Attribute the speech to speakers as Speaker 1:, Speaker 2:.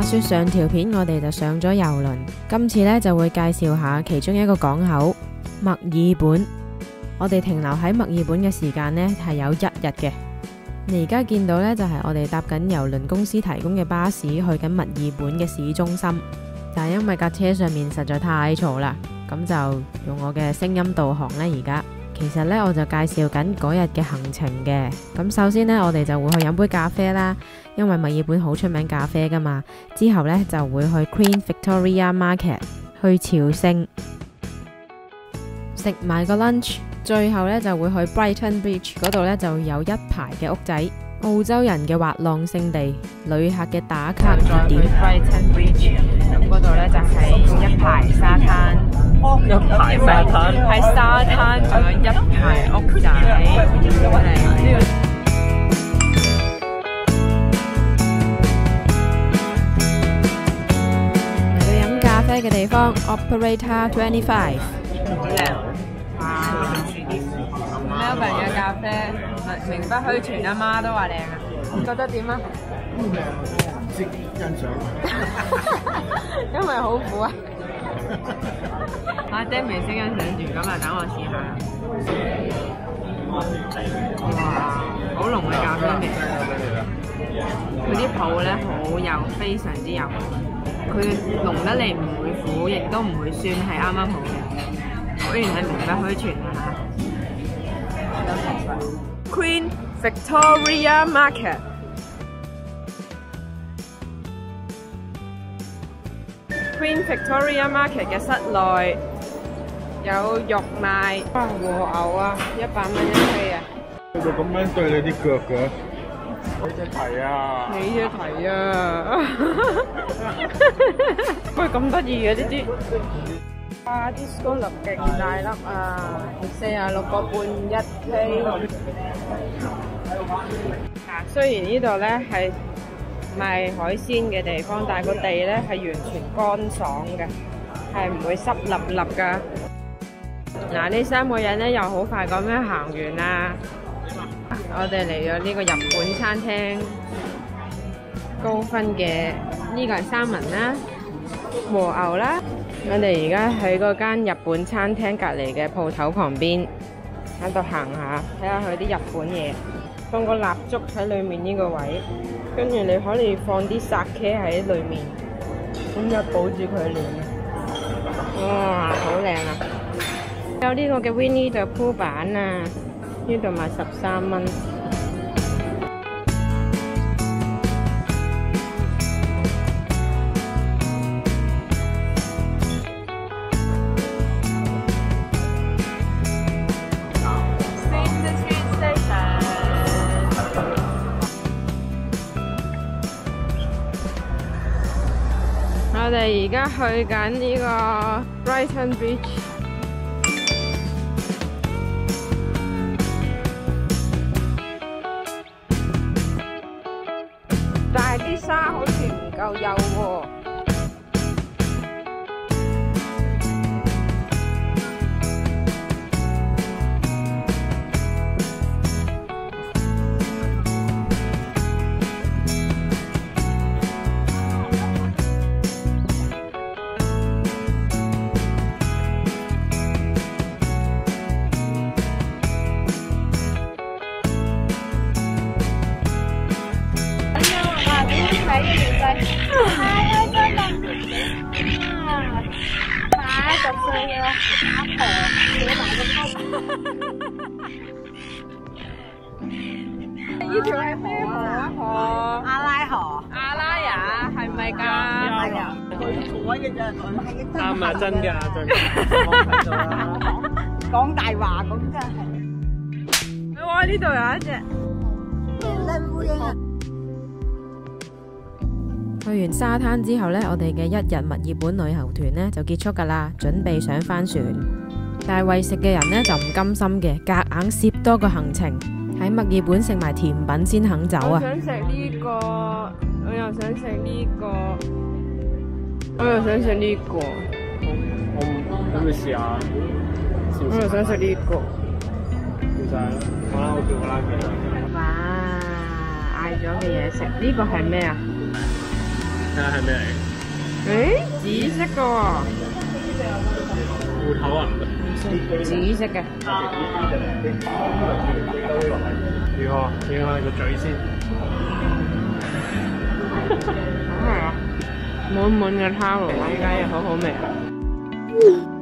Speaker 1: 說上條片我哋就上咗郵輪，今次呢就會介紹下其中一個港口墨爾本。我哋停留喺墨爾本嘅時間呢係有1日嘅。你而家見到呢，就係我哋搭緊郵輪公司提供嘅巴士去緊墨爾本嘅市中心，但係因為架車上面實在太嘈啦，咁就用我嘅聲音導航呢。而家其實呢，我就介紹緊嗰日嘅行程嘅。咁首先呢，我哋就會去飲杯咖啡啦，因為墨爾本好出名咖啡噶嘛。之後呢，就會去 Queen Victoria Market 去朝聖，食埋個 lunch。最後呢，就會去 Brighton Beach 嗰度呢，就有一排嘅屋仔，澳洲人嘅滑浪勝地，旅客嘅打卡熱點。Brighton Beach 咁嗰度呢，就係一排沙灘，一排沙灘，係沙灘，仲有一排屋仔。嚟到飲咖啡嘅地方 ，Operator 25。Melbourne 嘅咖啡名不虛傳，阿媽都話靚啊！你覺得點啊？
Speaker 2: 識欣賞，
Speaker 1: 因為好苦啊！阿爹未識欣賞住，咁啊等我試下啦！哇，好濃嘅咖啡味，佢啲泡咧好幼，非常之幼，佢濃得嚟唔會苦，亦都唔會酸，係啱啱好嘅。果然係名不虛傳啊！ Queen Victoria Market， Queen Victoria Market 嘅室內有肉賣，哇和牛啊，100蚊一飛啊！
Speaker 2: 佢就咁樣對你啲腳嘅，你隻蹄啊！
Speaker 1: 你隻蹄啊！喂，咁得意嘅呢啲。 哇！啲蘇粒勁大粒啊，46個半一飛。雖然呢度呢係賣海鮮嘅地方，但係個地呢係完全乾爽嘅，係唔會濕立立㗎。嗱，呢3個人呢又好快咁樣行完啦。我哋嚟咗呢個日本餐廳，高分嘅呢個係三文啦，和牛啦。 我哋而家喺嗰間日本餐廳隔離嘅鋪頭旁邊，喺度行下，睇下佢啲日本嘢。放個蠟燭喺裏面呢個位，跟住你可以放啲sake喺裏面，咁就保住佢暖。哇，好靚啊！有呢個嘅 Winnie the Pooh 版啊，呢度賣13蚊。 我哋而家去緊呢個 Brighton Beach， 但係啲沙好似唔夠幼喎。呢條係咩河啊？河
Speaker 3: 阿拉河，
Speaker 1: 阿拉呀，係咪㗎？
Speaker 3: 係啊，佢坐嘅咋，
Speaker 2: 啱啊，真㗎，真㗎，我睇到啦。
Speaker 3: 講大話咁真係。
Speaker 1: 哇！呢度有一隻。去完沙灘之後呢，我哋嘅1日墨爾本旅遊團呢就結束㗎啦，準備上返船。但係為食嘅人呢就唔甘心嘅，夾硬攝多個行程，喺墨爾本食埋甜品先肯走啊！我想食呢個，我又想食呢個，我又想食呢個。
Speaker 2: 我可唔可以試下？
Speaker 1: 我又想食呢個。
Speaker 2: 叫晒啦，好啦，我叫個拉麵。
Speaker 1: 哇！嗌咗嘅嘢食，呢個係咩啊？
Speaker 2: 下係咩嚟？
Speaker 1: 誒，紫色嘅喎，
Speaker 2: 芋頭啊？
Speaker 1: 紫色嘅。
Speaker 2: 如何？影下你個嘴先。
Speaker 1: 係啊，滿滿嘅烤爐雞好好味啊！